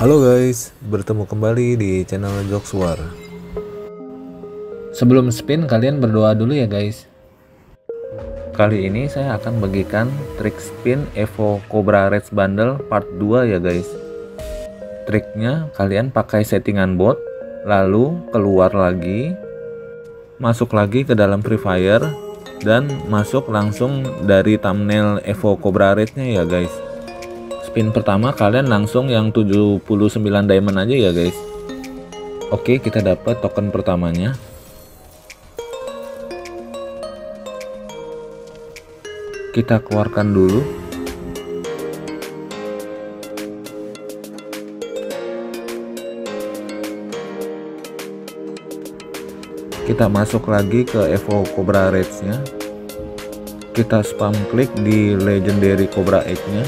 Halo guys, bertemu kembali di channel Jokswar. Sebelum spin, kalian berdoa dulu ya guys. Kali ini saya akan bagikan trik spin Evo Cobra Reds Bundle part 2 ya guys. Triknya kalian pakai settingan bot, lalu keluar lagi, masuk lagi ke dalam Free Fire, dan masuk langsung dari thumbnail Evo Cobra Reds-nya ya guys. Spin pertama kalian langsung yang 79 diamond aja ya guys. Oke, kita dapat token pertamanya. Kita keluarkan dulu. Kita masuk lagi ke Evo Cobra Reds-nya. Kita spam klik di Legendary Cobra Egg-nya.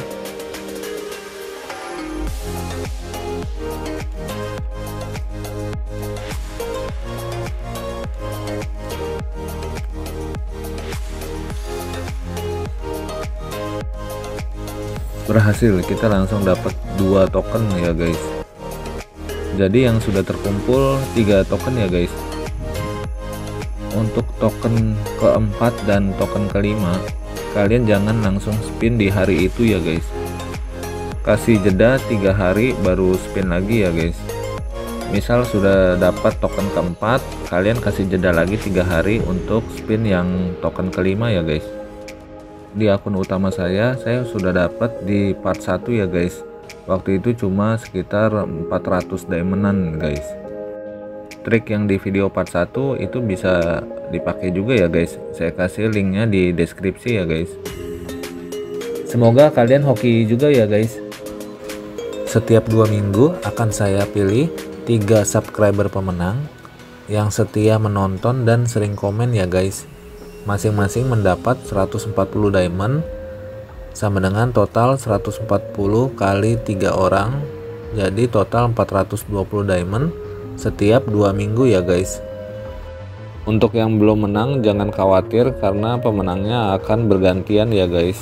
Berhasil, kita langsung dapat 2 token ya guys. Jadi yang sudah terkumpul 3 token ya guys. Untuk token keempat dan token kelima, kalian jangan langsung spin di hari itu ya guys. Kasih jeda 3 hari baru spin lagi ya guys. Misal sudah dapat token keempat, kalian kasih jeda lagi 3 hari untuk spin yang token kelima ya guys. Di akun utama saya sudah dapat di part 1 ya guys. Waktu itu cuma sekitar 400 diamondan guys. Trik yang di video part 1 itu bisa dipakai juga ya guys. Saya kasih linknya di deskripsi ya guys. Semoga kalian hoki juga ya guys. Setiap 2 minggu akan saya pilih 3 subscriber pemenang yang setia menonton dan sering komen ya guys. Masing-masing mendapat 140 diamond sama dengan total 140 kali 3 orang, jadi total 420 diamond setiap 2 minggu ya guys. Untuk yang belum menang jangan khawatir karena pemenangnya akan bergantian ya guys.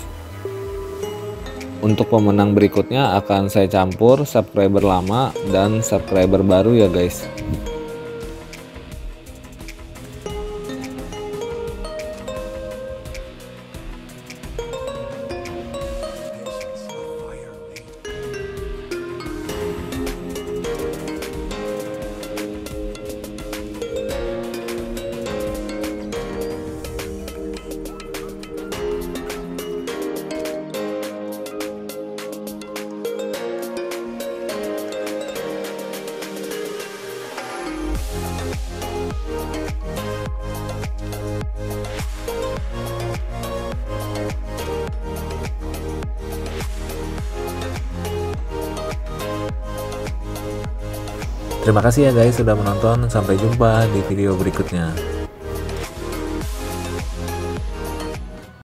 Untuk pemenang berikutnya akan saya campur subscriber lama dan subscriber baru ya guys. Terima kasih ya guys sudah menonton, sampai jumpa di video berikutnya.